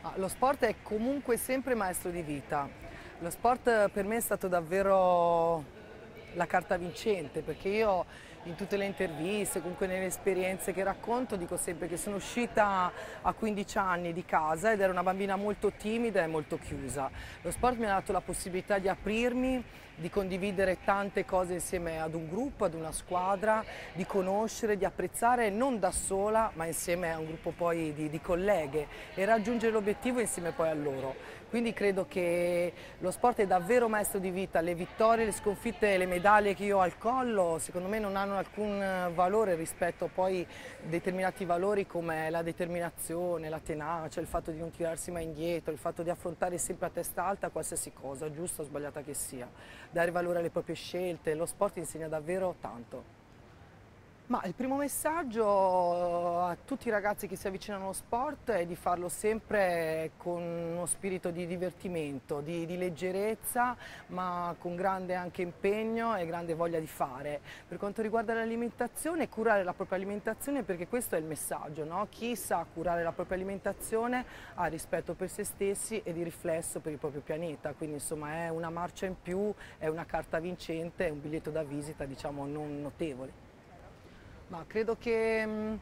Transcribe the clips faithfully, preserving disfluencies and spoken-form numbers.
Ah, lo sport è comunque sempre maestro di vita. Lo sport per me è stato davvero la carta vincente, perché io in tutte le interviste, comunque nelle esperienze che racconto, dico sempre che sono uscita a quindici anni di casa ed ero una bambina molto timida e molto chiusa. Lo sport mi ha dato la possibilità di aprirmi, di condividere tante cose insieme ad un gruppo, ad una squadra, di conoscere, di apprezzare non da sola, ma insieme a un gruppo poi di, di colleghe e raggiungere l'obiettivo insieme poi a loro. Quindi credo che lo sport è davvero maestro di vita, le vittorie, le sconfitte, le medaglie che io ho al collo secondo me non hanno alcun valore rispetto poi a determinati valori come la determinazione, la tenacia, il fatto di non tirarsi mai indietro, il fatto di affrontare sempre a testa alta qualsiasi cosa, giusta o sbagliata che sia, dare valore alle proprie scelte, lo sport insegna davvero tanto. Ma il primo messaggio a tutti i ragazzi che si avvicinano allo sport è di farlo sempre con uno spirito di divertimento, di, di leggerezza, ma con grande anche impegno e grande voglia di fare. Per quanto riguarda l'alimentazione, curare la propria alimentazione, perché questo è il messaggio, no? Chi sa curare la propria alimentazione ha rispetto per se stessi e di riflesso per il proprio pianeta, quindi insomma è una marcia in più, è una carta vincente, è un biglietto da visita diciamo non notevole. Ma credo che mh,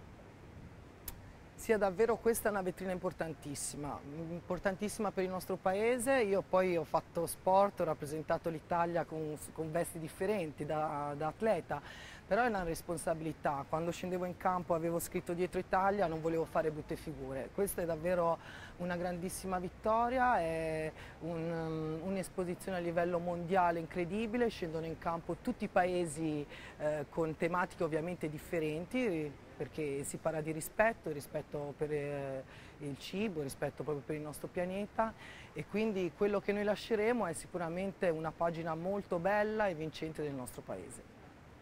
sia davvero questa una vetrina importantissima, importantissima per il nostro paese. Io poi ho fatto sport, ho rappresentato l'Italia con, con vesti differenti da, da atleta, però è una responsabilità. Quando scendevo in campo avevo scritto dietro Italia, non volevo fare brutte figure. Questa è davvero una grandissima vittoria, è un, un'esposizione a livello mondiale incredibile, scendono in campo tutti i paesi eh, con tematiche ovviamente differenti, perché si parla di rispetto, rispetto per eh, il cibo, rispetto proprio per il nostro pianeta e quindi quello che noi lasceremo è sicuramente una pagina molto bella e vincente del nostro paese.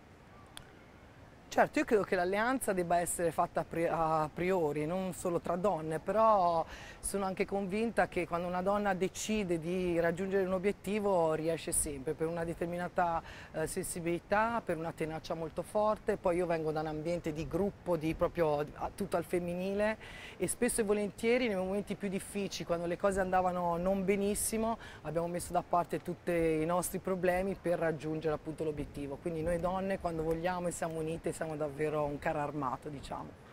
Certo, io credo che l'alleanza debba essere fatta a priori, non solo tra donne, però sono anche convinta che quando una donna decide di raggiungere un obiettivo riesce sempre, per una determinata eh, sensibilità, per una tenacia molto forte. Poi io vengo da un ambiente di gruppo, di proprio tutto al femminile e spesso e volentieri nei momenti più difficili, quando le cose andavano non benissimo, abbiamo messo da parte tutti i nostri problemi per raggiungere appunto l'obiettivo. Quindi noi donne quando vogliamo e siamo unite siamo davvero un carro armato, diciamo.